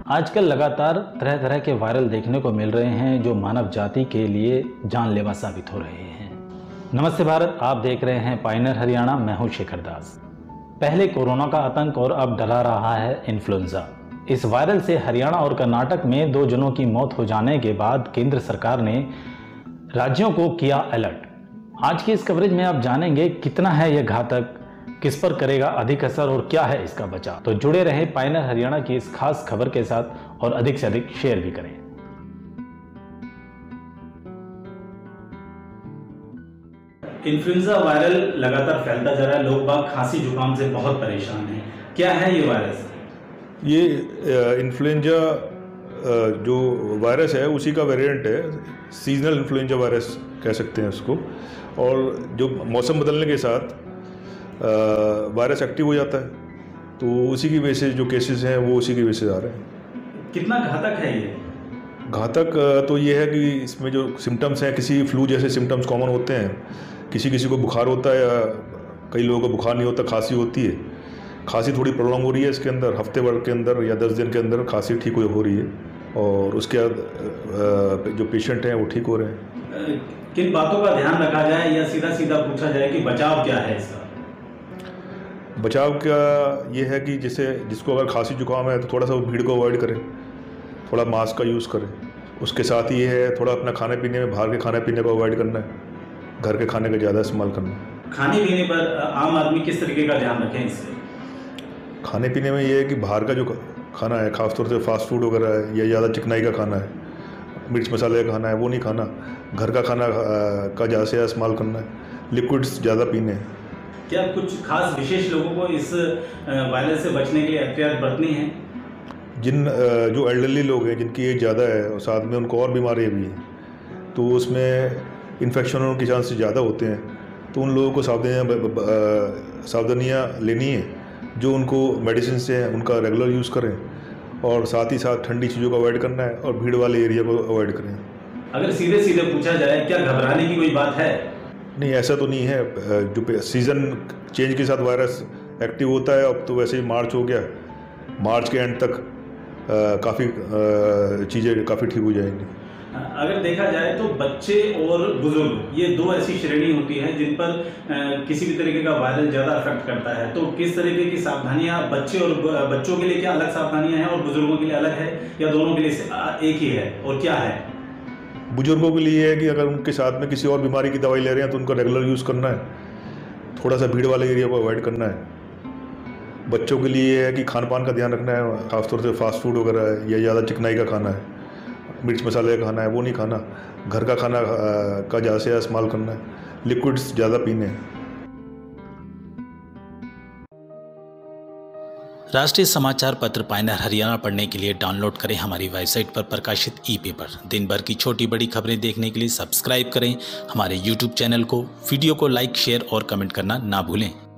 आजकल लगातार तरह तरह के वायरल देखने को मिल रहे हैं जो मानव जाति के लिए जानलेवा साबित हो रहे हैं। नमस्ते भारत, आप देख रहे हैं पायनियर हरियाणा। मैं हूं शेखर दास। पहले कोरोना का आतंक और अब डरा रहा है इन्फ्लुएंजा। इस वायरल से हरियाणा और कर्नाटक में 2 जनों की मौत हो जाने के बाद केंद्र सरकार ने राज्यों को किया अलर्ट। आज की इस कवरेज में आप जानेंगे कितना है यह घातक, किस पर करेगा अधिक असर और क्या है इसका बचाव। तो जुड़े रहें पायनियर हरियाणा की इस खास खबर के साथ और अधिक से अधिक शेयर भी करें। इन्फ्लुएंजा वायरल लगातार फैलता जा रहा है। लोग बाग खांसी जुकाम से बहुत परेशान हैं। क्या है ये वायरस? ये इन्फ्लुएंजा जो वायरस है उसी का वेरिएंट है। सीजनल इन्फ्लुएंजा वायरस कह सकते हैं उसको। और जो मौसम बदलने के साथ वायरस एक्टिव हो जाता है, तो उसी की वजह से जो केसेस हैं वो उसी की वजह से आ रहे हैं। कितना घातक है ये? घातक तो ये है कि इसमें जो सिम्टम्स हैं, किसी फ्लू जैसे सिम्टम्स कॉमन होते हैं। किसी किसी को बुखार होता है, या कई लोगों को बुखार नहीं होता, खांसी होती है। खांसी थोड़ी प्रॉब्लम हो रही है इसके अंदर, हफ्ते भर के अंदर या 10 दिन के अंदर खांसी ठीक हो रही है, और उसके बाद जो पेशेंट हैं वो ठीक हो रहे हैं। किन बातों का ध्यान रखा जाए या सीधा सीधा पूछा जाए कि बचाव क्या है इसका? बचाव का ये है कि जिसको अगर खांसी जुकाम है तो थोड़ा सा भीड़ को अवॉइड करें, थोड़ा मास्क का यूज़ करें। उसके साथ ये है थोड़ा अपना खाने पीने में बाहर के खाने पीने को अवॉइड करना है, घर के खाने का ज़्यादा इस्तेमाल करना है। खाने पीने पर आम आदमी किस तरीके का ध्यान रखें इससे? खाने पीने में ये है कि बाहर का जो खाना है, खासतौर से फास्ट फूड वगैरह है या ज़्यादा चिकनाई का खाना है, मिर्च मसाले का खाना है, वो नहीं खाना। घर का खाना का ज़्यादा से ज़्यादा इस्तेमाल करना है। लिक्विड्स ज़्यादा पीने हैं। क्या कुछ खास विशेष लोगों को इस वायरस से बचने के लिए एहतियात बरतनी है? जो एल्डरली लोग हैं, जिनकी एज ज़्यादा है और साथ में उनको और बीमारियाँ भी हैं, तो उसमें इन्फेक्शन होने के चांसेस ज़्यादा होते हैं। तो उन लोगों को सावधानियाँ लेनी है। जो उनको मेडिसिन से हैं उनका रेगुलर यूज़ करें, और साथ ही साथ ठंडी चीज़ों को अवॉइड करना है और भीड़ वाले एरिया को अवॉइड करें। अगर सीधे सीधे पूछा जाए, क्या घबराने की कोई बात है? नहीं, ऐसा तो नहीं है। जो सीज़न चेंज के साथ वायरस एक्टिव होता है, अब तो वैसे ही मार्च हो गया, मार्च के एंड तक काफ़ी चीज़ें काफ़ी ठीक हो जाएंगी। अगर देखा जाए तो बच्चे और बुजुर्ग, ये 2 ऐसी श्रेणी होती है जिन पर किसी भी तरीके का वायरस ज़्यादा अफेक्ट करता है। तो किस तरीके की सावधानियां बच्चों के लिए क्या अलग सावधानियां हैं और बुजुर्गों के लिए अलग है, या दोनों के लिए एक ही है, और क्या है? बुजुर्गों के लिए है कि अगर उनके साथ में किसी और बीमारी की दवाई ले रहे हैं तो उनका रेगुलर यूज़ करना है, थोड़ा सा भीड़ वाले एरिया को अवॉइड करना है। बच्चों के लिए है कि खान पान का ध्यान रखना है, खासतौर से फास्ट फूड वगैरह है या ज़्यादा चिकनाई का खाना है, मिर्च मसाले का खाना है, वो नहीं खाना। घर का खाना का ज़्यादा से ज़्यादा इस्तेमाल करना है। लिक्विड्स ज़्यादा पीने हैं। राष्ट्रीय समाचार पत्र पायनियर हरियाणा पढ़ने के लिए डाउनलोड करें हमारी वेबसाइट पर प्रकाशित ई-पेपर। दिन भर की छोटी बड़ी खबरें देखने के लिए सब्सक्राइब करें हमारे YouTube चैनल को। वीडियो को लाइक, शेयर और कमेंट करना ना भूलें।